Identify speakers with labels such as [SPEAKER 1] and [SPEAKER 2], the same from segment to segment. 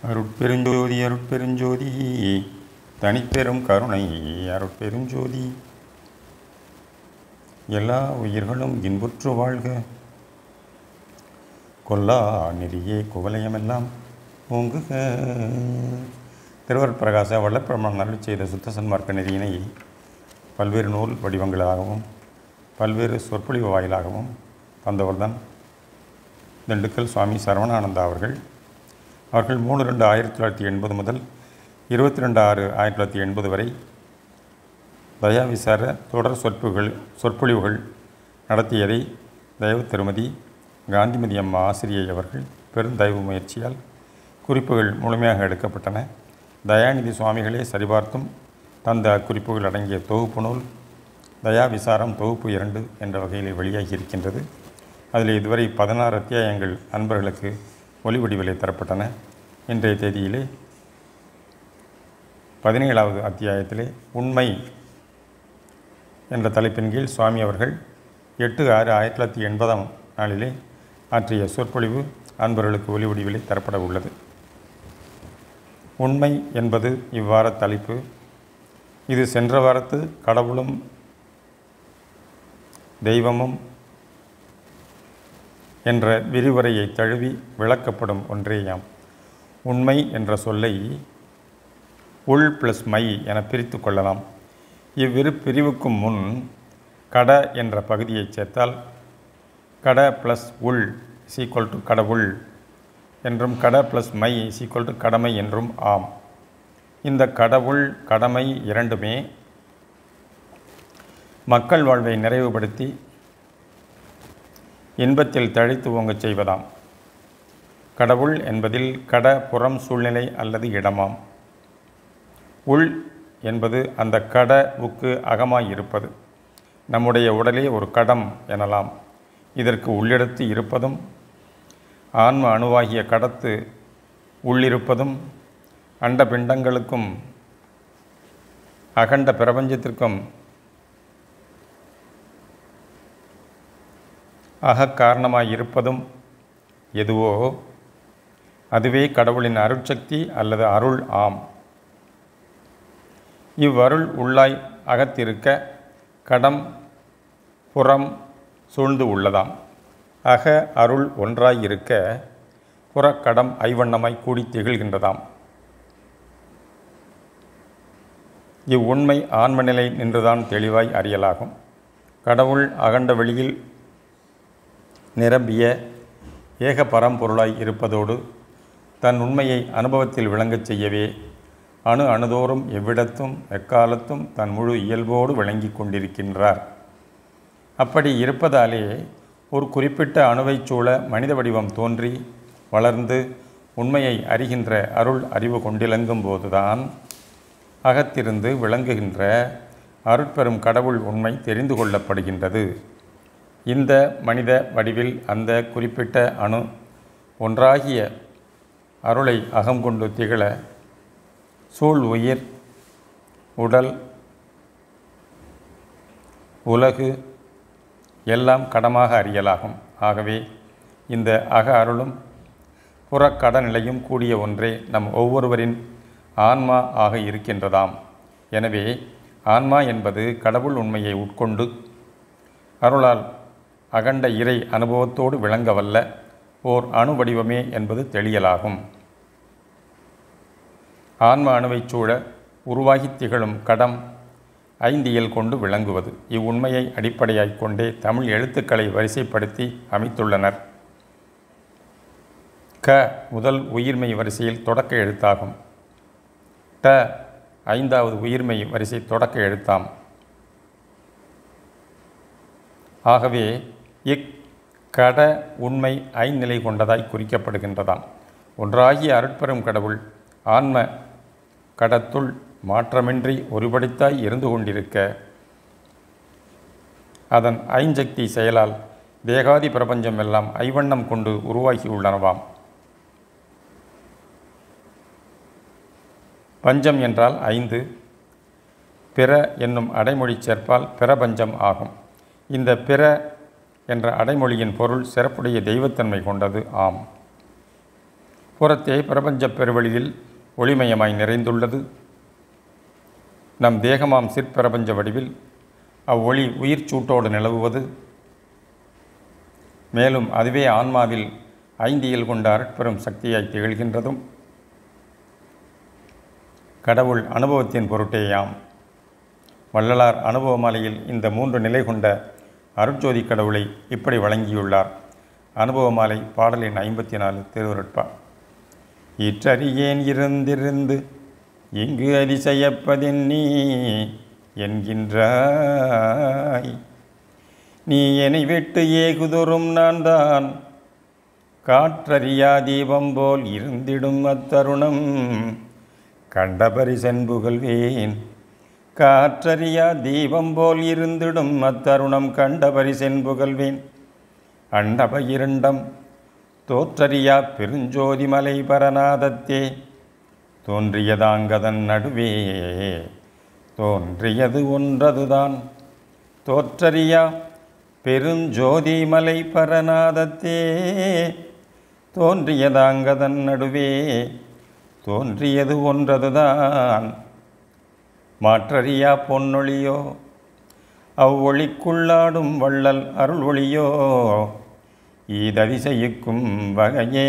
[SPEAKER 1] அருட்பெருஞ்சோதி அருட்பெருஞ்சோதி தனிப்பெரும் கருணை அருட்பெருஞ்சோதி. எல்லா உயிர்களும் இன்புற்று வாழ்க. கொல்லா நெறியே குவலயமெல்லாம் ஓங்குக. திருவருட்பிரகாச வல்லப்பெருமான் அருள் செய்த சுத்த சன்மார்க்க நெறியினை பல்வேறு நூல் வடிவங்களாகவும் பல்வேறு சொற்பொழிவு வாயிலாகவும் தந்தவர்தான் திண்டுக்கல் சுவாமி சரவணானந்தா அவர்கள். 3/2/1980 முதல் 22/6/1980 வரை தயாவிசார தொடர் சொற்பொழிவுகள் நடத்தியதை தயவு திருமதி காந்திமதி அம்மா ஆசிரியை அவர்கள் பெருந்தயவு முயற்சியால் குறிப்புகள் முழுமையாக எடுக்கப்பட்டன. தயாநிதி சுவாமிகளே சரிபார்த்தும் தந்த குறிப்புகள் அடங்கிய தொகுப்பு நூல் தயாவிசாரம் தொகுப்பு 2 என்ற வகையில் வெளியாகி இருக்கின்றது. அதில் இதுவரை 16 அத்தியாயங்கள் அன்பர்களுக்கு ஒலி வடிவிலே தரப்பட்டன. இன்றைய தேதியிலே 17வது அத்தியாயத்திலே உண்மை என்ற தலைப்பின் கீழ் சுவாமி அவர்கள் 8/6/1980 நாளிலே ஆற்றிய சொற்பொழிவு அன்பர்களுக்கு ஒலி வடிவிலே தரப்பட உள்ளது. உண்மை என்பது இவ்வார தலைப்பு. இது சென்ற வாரத்து கடவுளும் தெய்வமும் என்ற விரிவுரையை தழுவி விளக்கப்படும் ஒன்றேயாம். உண்மை என்ற சொல்லை உள் ப்ளஸ் மை என பிரித்து கொள்ளலாம். இவ்விரு பிரிவுக்கும் முன் கட என்ற பகுதியை சேர்த்தால் கட ப்ளஸ் உள் = கடவுள் என்றும் கட ப்ளஸ் மை = கடமை என்றும் ஆம். இந்த கடவுள் கடமை இரண்டுமே மக்கள் வாழ்வை நிறைவுபடுத்தி இன்பத்தில் தழைத்து ஓங்கச் செய்வதாம். கடவுள் என்பதில் கட புறம் சூழ்நிலை அல்லது இடமாம். உள் என்பது அந்த கடவுக்கு அகமாய் இருப்பது. நம்முடைய உடலே ஒரு கடம் எனலாம். இதற்கு உள்ளிடத்து இருப்பதும் ஆன்ம அணுவாகிய கடத்து உள்ளிருப்பதும் அண்ட பிண்டங்களுக்கும் அகண்ட பிரபஞ்சத்திற்கும் காரணமாய் இருப்பதும் எதுவோ அதுவே கடவுளின் அருட்சக்தி அல்லது அருள் ஆம். இவ்வருள் உள்ளாய் அகத்திருக்க கடம் புறம் சூழ்ந்து உள்ளதாம். அக அருள் ஒன்றாய் இருக்க புறக்கடம் ஐவண்ணமாய் கூடி திகழ்கின்றதாம். இவ்வுண்மை ஆன்மநிலை நின்றுதான் தெளிவாய் அறியலாகும். கடவுள் அகண்ட வெளியில் நிரம்பிய ஏக பரம்பொருளாய் இருப்பதோடு தன் உண்மையை அனுபவத்தில் விளங்கச் செய்யவே அணுதோறும் எவ்விடத்தும் எக்காலத்தும் தன் முழு இயல்போடு விளங்கி கொண்டிருக்கின்றார். அப்படி இருப்பதாலே ஒரு குறிப்பிட்ட அணுவைச் சூழ மனித வடிவம் தோன்றி வளர்ந்து உண்மையை அறிகின்ற அருள் அறிவு கொண்டிலங்கும் போதுதான் அகத்திருந்து விளங்குகின்ற அருட்பெரும் கடவுள் உண்மை தெரிந்து கொள்ளப்படுகின்றது. இந்த மனித வடிவில் அந்த குறிப்பிட்ட அணு ஒன்றாகிய அருளை அகங்கொண்டு திகழ சூழ் உயிர் உடல் உலகு எல்லாம் கடமாக அறியலாகும். ஆகவே இந்த அக அருளும் புறக்கடநிலையும் கூடிய ஒன்றே நம் ஒவ்வொருவரின் ஆன்மா ஆக இருக்கின்றதாம். எனவே ஆன்மா என்பது கடவுள் உண்மையை உட்கொண்டு அருளால் அகண்ட இறை அனுபவத்தோடு விளங்கவல்ல ஓர் அணு வடிவமே என்பது தெளியலாகும். ஆன்ம அணுவைச் சூழ உருவாகி திகழும் கடம் ஐந்தியல் கொண்டு விளங்குவது. இவ்வுண்மையை அடிப்படையாய்க் கொண்டே தமிழ் எழுத்துக்களை வரிசைப்படுத்தி அமைத்துள்ளனர். க முதல் உயிர்மை வரிசையில் தொடக்க எழுத்தாகும். ட 5வது உயிர்மை வரிசை தொடக்க எழுத்தாம். ஆகவே இக்கட உண்மை ஐநிலை கொண்டதாய் குறிக்கப்படுகின்றதாம். ஒன்றாகிய அருட்பெரும் கடவுள் ஆன்ம கடத்துள் மாற்றமின்றி ஒருபடித்தாய் இருந்து கொண்டிருக்க அதன் ஐஞ்சக்தி செயலால் தேகாதி பிரபஞ்சம் எல்லாம் ஐவண்ணம் கொண்டு உருவாகியுள்ளனவாம். பஞ்சம் என்றால் 5, பிற என்னும் அடைமொழி சேர்ப்பால் பிரபஞ்சம் ஆகும். இந்த பிற என்ற அடைமொழியின் பொருள் சிறப்புடைய தெய்வத்தன்மை கொண்டது ஆம். புறத்தே பிரபஞ்சப் பெருவெளியில் ஒளிமயமாய் நிறைந்துள்ளது. நம் தேகமாம் சிற்பிரபஞ்ச வடிவில் அவ்வொளி உயிர் சூட்டோடு நிலவுவது. மேலும் அதுவே ஆன்மாவில் ஐந்தியல் கொண்ட அருட்பெரும் சக்தியாய் திகழ்கின்றதும் கடவுள் அனுபவத்தின் பொருட்டேயாம். வள்ளலார் அனுபவ மாலையில் இந்த 3 நிலை கொண்ட அருட்ஜோதி கடவுளை இப்படி வழங்கியுள்ளார். அனுபவ மாலை பாடல் எண் 54 திருவருட்பா. இற்றறியேன் இருந்திருந்து இங்கு அதிசயப்பதென்னீ என்கின்றாய். நீ என்னை விட்டு ஏகுதொரும் நான் தான் காற்றறியா தீபம் போல் இருந்திடும் அத்தருணம் கண்டபரி சென்புகழ்வேன். காற்றறியா தீபம் போல் இருந்திடும் அத்தருணம் கண்டபரி சென்புகழ்வேன். அண்டப இரண்டம் தோற்றறியா பெருஞ்சோதி மலை பரநாதத்தே தோன்றியதாங்கதன் நடுவே தோன்றியது ஒன்றதுதான். தோற்றறியா பெருஞ்சோதி மலை பரநாதத்தே தோன்றியதாங்கதன் நடுவே தோன்றியது ஒன்றதுதான். மாற்றறியா பொன்னொழியோ அவ்வொளிக்குள்ளாடும் வள்ளல் அருள் ஒளியோ ஈததிசயிக்கும் வகையே.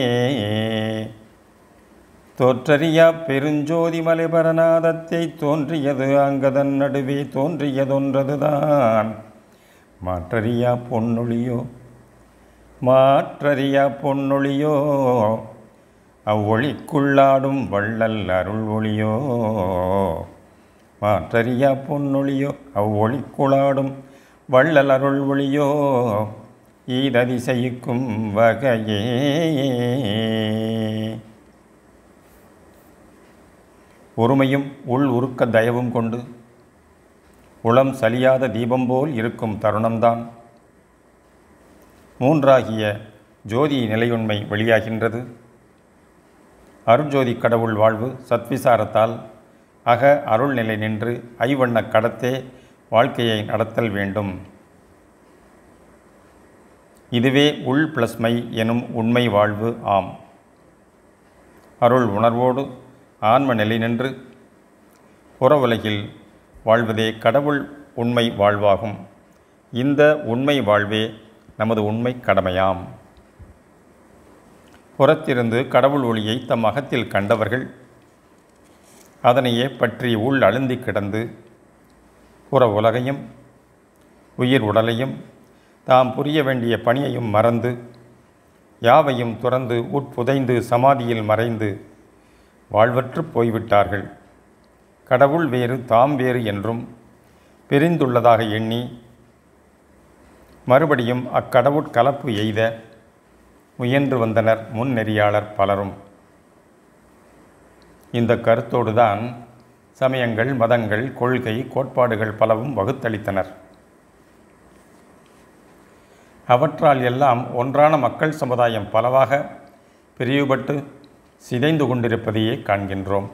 [SPEAKER 1] தோற்றறியா பெருஞ்சோதி மலைபரநாதத்தை தோன்றியது அங்கதன் நடுவே தோன்றியதொன்றதுதான். மாற்றறியா பொன்னொழியோ மாற்றறியா பொன்னொழியோ அவ்வொளிக்குள்ளாடும் வள்ளல் அருள் ஒளியோ. மாற்றறியா பொன்னொழியோ அவ்வொளிக்குள்ளாடும் வள்ளல் அருள் ஒளியோ ஈததிசயிக்கும் வகையே. ஒருமையும் உள் உருக்க தயவும் கொண்டு உளம் சலியாத தீபம் போல் இருக்கும் தருணம்தான் மூன்றாகிய ஜோதி நிலையுண்மை வெளியாகின்றது. அருட்ஜோதி கடவுள் வாழ்வு சத்விசாரத்தால் அக அருள்நிலை நின்று ஐவண்ண கடத்தே வாழ்க்கையை நடத்தல் வேண்டும். இதுவே உள் ப்ளஸ் மை எனும் உண்மை வாழ்வு ஆம். அருள் உணர்வோடு ஆன்ம நிலை நின்று புற உலகில் வாழ்வதே கடவுள் உண்மை வாழ்வாகும். இந்த உண்மை வாழ்வே நமது உண்மை கடமையாம். புறத்திருந்து கடவுள் ஒளியை தம் அகத்தில் கண்டவர்கள் அதனையே பற்றி உள் அழுந்தி கிடந்து புற உலகையும் உயிர் உடலையும் தாம் புரிய வேண்டிய பணியையும் மறந்து யாவையும் துறந்து உட்புதைந்து சமாதியில் மறைந்து வாழ்வற்று போய்விட்டார்கள். கடவுள் வேறு தாம் வேறு என்றும் பிரிந்துள்ளதாக எண்ணி மறுபடியும் அக்கடவுட்கலப்பு எய்த முயன்று வந்தனர் முன்னெறியாளர் பலரும். இந்த கருத்தோடுதான் சமயங்கள் மதங்கள் கொள்கை கோட்பாடுகள் பலவும் வகுத்தளித்தனர். அவற்றால் எல்லாம் ஒன்றான மக்கள் சமுதாயம் பலவாக பிரிவுபட்டு சிதைந்து கொண்டிருப்பதையே காண்கின்றோம்.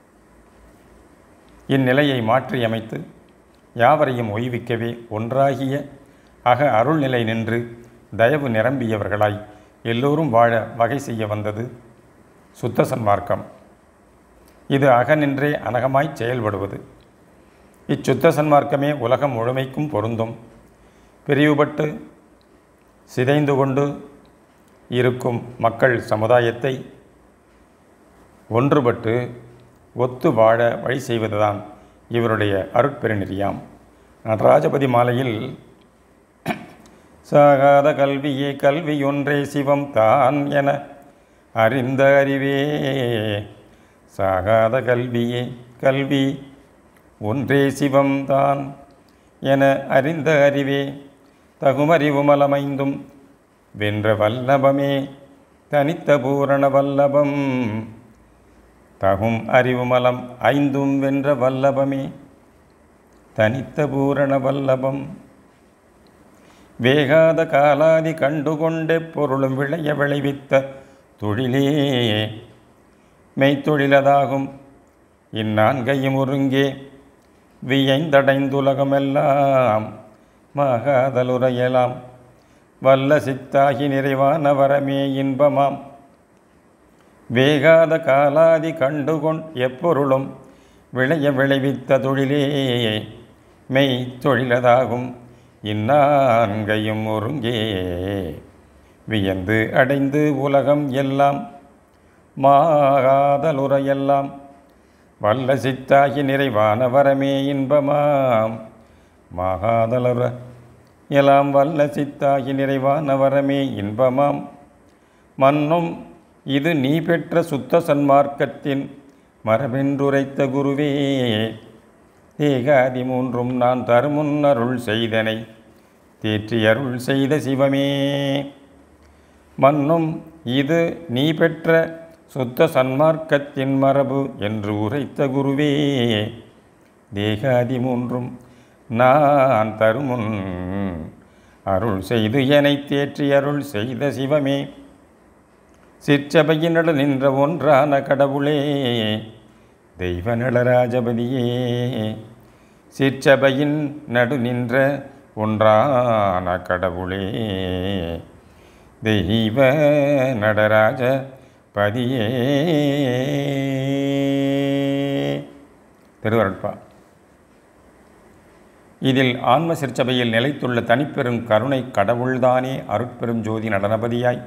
[SPEAKER 1] இந்நிலையை மாற்றியமைத்து யாவரையும் ஒய்விக்கவே ஒன்றாகிய அக அருள்நிலை நின்று தயவு நிரம்பியவர்களாய் எல்லோரும் வாழ வகை செய்ய வந்தது சுத்த சன்மார்க்கம். இது அகநின்றே அனகமாய் செயல்படுவது. இச்சுத்த சன்மார்க்கமே உலகம் முழுமைக்கும் பொருந்தும். பிரிவுபட்டு சிதைந்து கொண்டு இருக்கும் மக்கள் சமுதாயத்தை ஒன்றுபட்டு ஒத்து வாழ வழி செய்வதுதான் இவருடைய அருட்பெருநெறியாம். நடராஜபதி மாலையில் சாகாத கல்வியே கல்வியொன்றே சிவம் தான் என அறிந்த அறிவே. சாகாத கல்வியே கல்வி ஒன்றே சிவம் தான் என அறிந்த அறிவே. தகுமறிவு மலமைந்தும் வென்ற வல்லபமே தனித்த பூரண வல்லபம். தகும் அறிவு மலம் ஐந்தும் வென்ற வல்லபமே தனித்த பூரண வல்லபம். வேகாத காலாதி கண்டுகொண்டே பொருளும் விளைய விளைவித்த தொழிலே மெய்த்தொழிலதாகும். இந்நான்கையும் ஒருங்கே வியைந்தடைந்துலகமெல்லாம் மகாதலுரையலாம். வல்ல சித்தாகி நிறைவான வரமே இன்பமாம். வேகாத காலாதி கண்டுகொண் எப்பொருளும் விளைய விளைவித்த தொழிலே மெய் தொழிலதாகும் இந்நான்கையும் ஒருங்கே வியந்து அடைந்து உலகம் எல்லாம் மாகாதலுரையெல்லாம் வல்ல சித்தாகி நிறைவான வரமே இன்பமாம் மாகாதலுற எல்லாம் வல்ல சித்தாகி நிறைவான வரமே இன்பமாம் மன்னும் இது நீ பெற்ற சுத்த சன்மார்க்கத்தின் மரபென்றுரைத்த குருவே தேகாதி மூன்றும் நான் தருமுன் அருள் செய்தனை தேற்றி அருள் செய்த சிவமே மன்னும் இது நீ பெற்ற சுத்த சன்மார்க்கத்தின் மரபு என்று உரைத்த குருவே தேகாதி மூன்றும் நான் தருமுன் அருள் செய்து எனை தேற்றி அருள் செய்த சிவமே சிற்சபையினடு நின்ற ஒன்றான கடவுளே தெய்வ நடராஜபதியே சிற்சபையின் நடு நின்ற ஒன்றான கடவுளே தெய்வ நடராஜ பதியே. திருவருட்பா. இதில் ஆன்ம சிற்சபையில் நிலைத்துள்ள தனிப்பெரும் கருணை கடவுள்தானே அருட்பெரும் ஜோதி நடனபதியாய்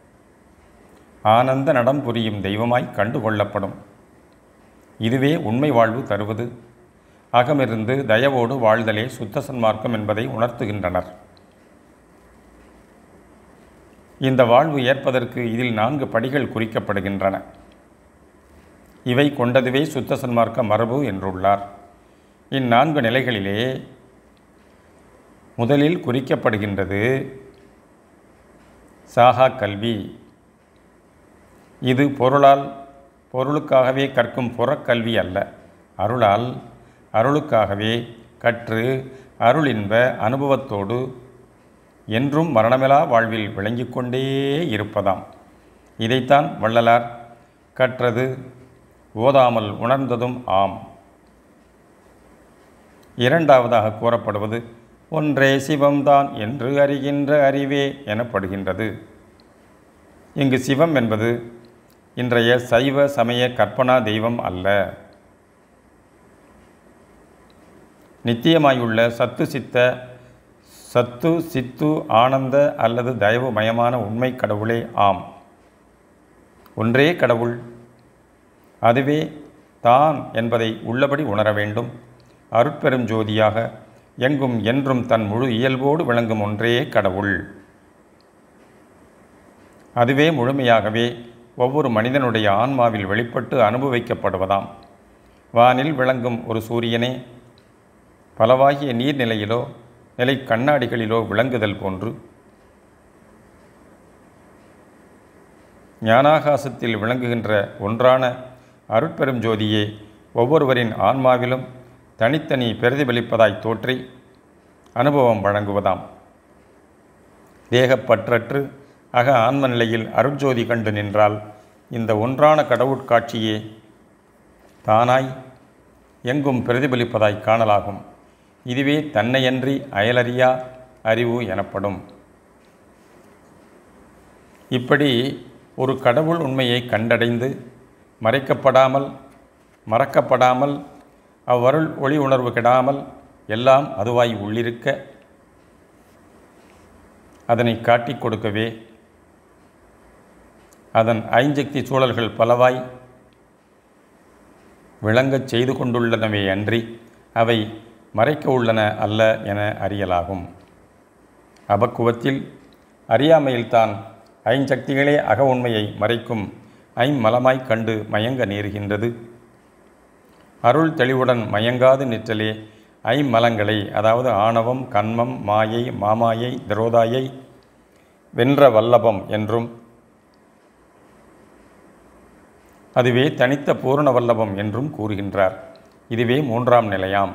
[SPEAKER 1] ஆனந்த நடம் புரியும் தெய்வமாய் கண்டுகொள்ளப்படும். இதுவே உண்மை வாழ்வு தருவது. அகமிருந்து தயவோடு வாழ்தலே சுத்த சன்மார்க்கம் என்பதை உணர்த்துகின்றனர். இந்த வாழ்வு ஏற்பதற்கு இதில் 4 படிகள் குறிக்கப்படுகின்றன. இவை கொண்டதுவே சுத்த சன்மார்க்க மரபு என்றுள்ளார். இந்4 நிலைகளிலே முதலில் குறிக்கப்படுகின்றது சாகா கல்வி. இது பொருளுக்காகவே கற்கும் புறக்கல்வி அல்ல. அருளால் அருளுக்காகவே கற்று அருளின்ப அனுபவத்தோடு என்றும் மரணமிலா வாழ்வில் விளங்கிக் கொண்டே இருப்பதாம். இதைத்தான் வள்ளலார் கற்றது ஓதாமல் உணர்ந்ததும் ஆம். இரண்டாவதாக கூறப்படுவது ஒன்றே சிவம்தான் என்று அறிகின்ற அறிவே எனப்படுகின்றது. இங்கு சிவம் என்பது இன்றைய சைவ சமய கற்பனா தெய்வம் அல்ல. நித்தியமாயுள்ள சத்து சித்து ஆனந்த அல்லது தயவுமயமான உண்மை கடவுளே ஆம். ஒன்றே கடவுள், அதுவே தான் என்பதை உள்ளபடி உணர வேண்டும். அருட்பெரும் ஜோதியாக எங்கும் என்றும் தன் முழு இயல்போடு விளங்கும் ஒன்றே கடவுள். அதுவே முழுமையாகவே ஒவ்வொரு மனிதனுடைய ஆன்மாவில் வெளிப்பட்டு அனுபவிக்கப்படுவதாம். வானில் விளங்கும் ஒரு சூரியனே பலவாகிய நீர்நிலையிலோ நிலை கண்ணாடிகளிலோ விளங்குதல் போன்று ஞானாகாசத்தில் விளங்குகின்ற ஒன்றான அருட்பெரும் ஜோதியே ஒவ்வொருவரின் ஆன்மாவிலும் தனித்தனி பிரதிபலிப்பதாய் தோற்றி அனுபவம் வழங்குவதாம். தேகப்பற்றற்று அக ஆன்ம நிலையில் அருட்ஜோதி கண்டு நின்றால் இந்த ஒன்றான கடவுட்காட்சியே தானாய் எங்கும் பிரதிபலிப்பதாய் காணலாகும். இதுவே தன்னையன்றி அயலறியா அறிவு எனப்படும். இப்படி ஒரு கடவுள் உண்மையை கண்டடைந்து மறக்கப்படாமல் அவ்வருள் ஒளி உணர்வு கெடாமல் எல்லாம் அதுவாய் உள்ளிருக்க அதனை காட்டிக் கொடுக்கவே அதன் ஐஞ்சக்தி சூழல்கள் பலவாய் விளங்கச் செய்து கொண்டுள்ளனவே அன்றி அவை மறைக்க உள்ளன அல்ல என அறியலாகும். அபக்குவத்தில் அறியாமையில்தான் ஐஞ்சக்திகளே அக உண்மையை மறைக்கும் ஐம்மலமாய் கண்டு மயங்க நேருகின்றது. அருள் தெளிவுடன் மயங்காது நிற்றலே ஐம்மலங்களை, அதாவது ஆணவம், கன்மம், மாயை, மாமாயை, திரோதாயை வென்ற வல்லபம் என்றும் அதுவே தனித்த பூரண வல்லபம் என்றும் கூறுகின்றார். இதுவே 3ஆம் நிலையாம்.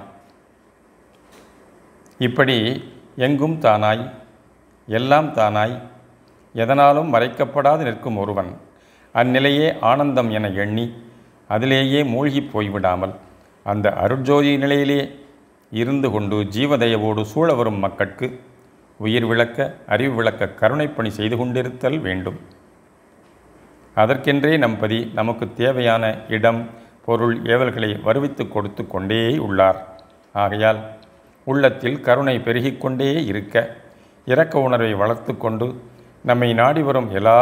[SPEAKER 1] இப்படி எங்கும் தானாய் எல்லாம் தானாய் எதனாலும் மறைக்கப்படாது நிற்கும் ஒருவன் அந்நிலையே ஆனந்தம் என எண்ணி அதிலேயே மூழ்கி போய்விடாமல் அந்த அருட்ஜோதி நிலையிலே இருந்து கொண்டு ஜீவதயவோடு சூழ வரும் மக்கட்கு உயிர் விளக்க அறிவு விளக்க கருணைப்பணி செய்து கொண்டிருத்தல் வேண்டும். அதற்கென்றே நம்பதி நமக்கு தேவையான இடம் பொருள் ஏவல்களை வருவித்து கொடுத்து கொண்டே உள்ளார். ஆகையால் உள்ளத்தில் கருணை பெருகிக்கொண்டே இருக்க இரக்க உணர்வை வளர்த்து கொண்டு நம்மை நாடி வரும் எல்லா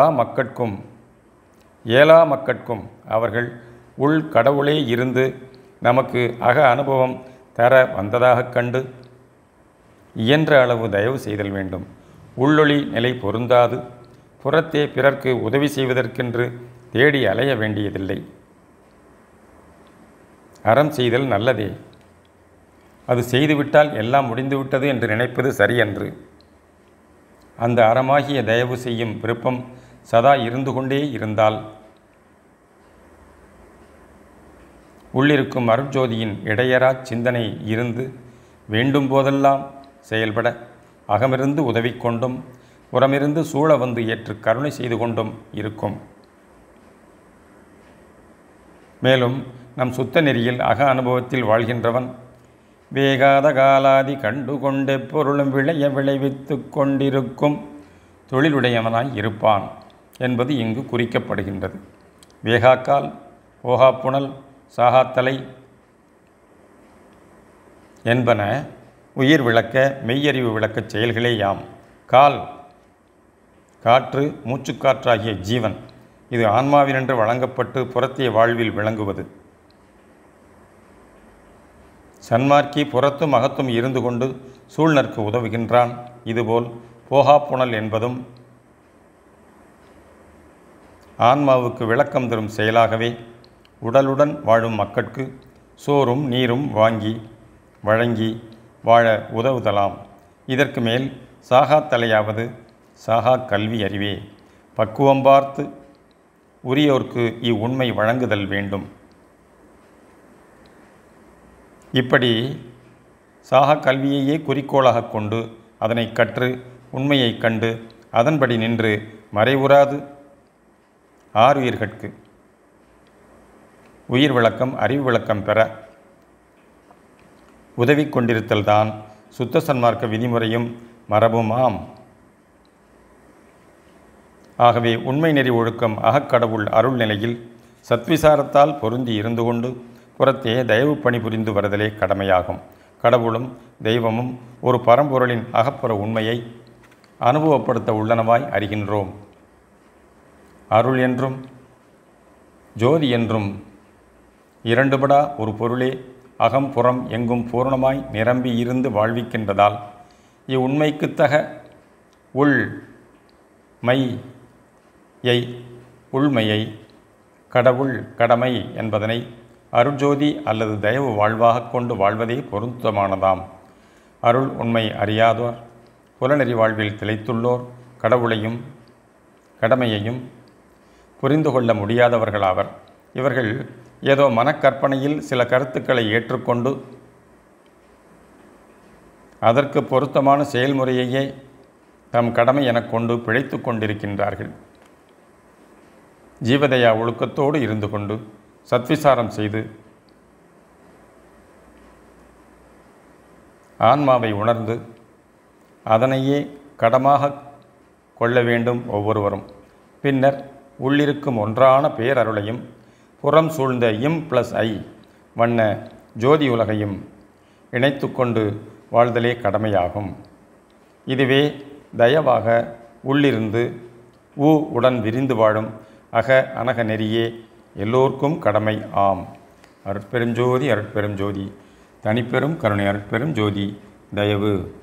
[SPEAKER 1] மக்கட்கும் அவர்கள் உள் கடவுளே இருந்து நமக்கு அக அனுபவம் தர வந்ததாக கண்டு இயன்ற அளவு தயவு செய்தல் வேண்டும். உள்ளொளி நிலை பொருந்தாது புறத்தே பிறர்க்கு உதவி செய்வதற்கென்று தேடி அலைய வேண்டியதில்லை. அறம் செய்தல் நல்லதே. அது செய்துவிட்டால் எல்லாம் முடிந்துவிட்டது என்று நினைப்பது சரியன்று. அந்த அறமாகிய தயவு செய்யும் விருப்பம் சதா இருந்து கொண்டே இருந்தால் உள்ளிருக்கும் அருட்ஜோதியின் இடையறா சிந்தனை இருந்து வேண்டும் போதெல்லாம் செயல்பட அகமிருந்து உதவி கொண்டும் புறமிருந்து சூழ வந்து ஏற்று கருணை செய்து கொண்டும் இருக்கும். மேலும் நம் சுத்த நெறியில் அக அனுபவத்தில் வாழ்கின்றவன் வேகாத காலாதி கண்டு கொண்டே பொருளும் விளைவித்து கொண்டிருக்கும் தொழிலுடையவனாய் இருப்பான் என்பது இங்கு குறிக்கப்படுகின்றது. வேகாக்கால், போகாப்புணல், சாகாத்தலை என்பன உயிர் விளக்க மெய்யறிவு விளக்கச் செயல்களேயாம். கால் காற்று, மூச்சுக்காற்றாகிய ஜீவன். இது ஆன்மாவினின்று வழங்கப்பட்டு புறத்திய வாழ்வில் விளங்குவது. சன்மார்க்கி புறத்தும் அகத்தும் இருந்து கொண்டு சூழ்நர்க்கு உதவுகின்றான். இதுபோல் போகாப்புணல் என்பதும் ஆன்மாவுக்கு விளக்கம் தரும் செயலாகவே உடலுடன் வாழும் மக்கட்கு சோறும் நீரும் வழங்கி வாழ உதவுதலாம். இதற்கு மேல் சாகாத்தலையாவது சாகா கல்வி அறிவே. பக்குவம் பார்த்து உரியோர்க்கு இவ்வுண்மை வழங்குதல் வேண்டும். இப்படி சாகா கல்வியையே குறிக்கோளாக கொண்டு அதனை கற்று உண்மையை கண்டு அதன்படி நின்று மறைவுறாது ஆறுயிர்கட்கு உயிர் விளக்கம் அறிவு விளக்கம் பெற உதவி கொண்டிருத்தல்தான் சுத்த சன்மார்க்க விதிமுறையும் மரபுமாம். ஆகவே உண்மை நெறி ஒழுக்கம் அகக்கடவுள் அருள் நிலையில் சத்விசாரத்தால் பொருந்தி இருந்து கொண்டு புறத்தே தயவு பணி புரிந்து வருதலே கடமையாகும். கடவுளும் தெய்வமும் ஒரு பரம்பொருளின் அகப்புற உண்மையை அனுபவப்படுத்த உள்ளனவாய் அறிகின்றோம். அருள் என்றும் ஜோதி என்றும் இரண்டுபடா ஒரு பொருளே அகம் புறம் எங்கும் பூர்ணமாய் நிரம்பி இருந்து வாழ்விக்கின்றதால் இவ்வுண்மைக்குத்தக உள்மையை கடவுள் கடமை என்பதனை அருட்ஜோதி அல்லது தயவு வாழ்வாக கொண்டு வாழ்வதே பொருத்தமானதாம். அருள் உண்மை அறியாதோர் புலனறி வாழ்வில் திளைத்துள்ளோர் கடவுளையும் கடமையையும் புரிந்து கொள்ள முடியாதவர்களாவர். இவர்கள் ஏதோ மனக்கற்பனையில் சில கருத்துக்களை ஏற்றுக்கொண்டு அதற்கு பொருத்தமான செயல்முறையையே தம் கடமை எனக் கொண்டு பிழைத்து கொண்டிருக்கின்றார்கள். ஜீவதயா ஒழுக்கத்தோடு இருந்து கொண்டு சத்விசாரம் செய்து ஆன்மாவை உணர்ந்து அதனையே கடமாக கொள்ள வேண்டும் ஒவ்வொருவரும். பின்னர் உள்ளிருக்கும் ஒன்றான பேரருளையும் புறம் சூழ்ந்த இம்+ஐ வண்ண ஜோதி உலகையும் இணைத்து கொண்டு வாழ்தலே கடமையாகும். இதுவே தயவாக உள்ளிருந்து உடன் விரிந்து வாழும் அக அனக நெறியே எல்லோர்க்கும் கடமை ஆம். அருட்பெருஞ்சோதி அருட்பெரும் ஜோதி தனிப்பெரும் கருணை அருட்பெரும் ஜோதி தயவு.